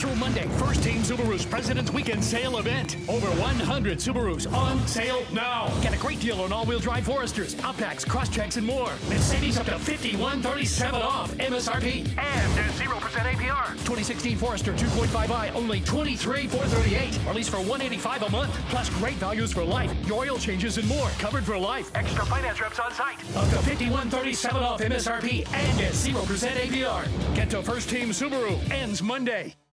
through Monday, First Team Subaru's President's Weekend Sale event. Over 100 Subarus on sale now. Get a great deal on all-wheel drive Foresters, Outbacks, Crosstreks, and more. With savings up to $51.37 off MSRP and 0% APR. 2016 Forester 2.5i, only $23,438. Or lease for $185 a month. Plus great values for life, your oil changes, and more. Covered for life. Extra finance reps on site. Up to $51.37 off MSRP and 0% APR. Get to First Team Subaru. Ends Monday.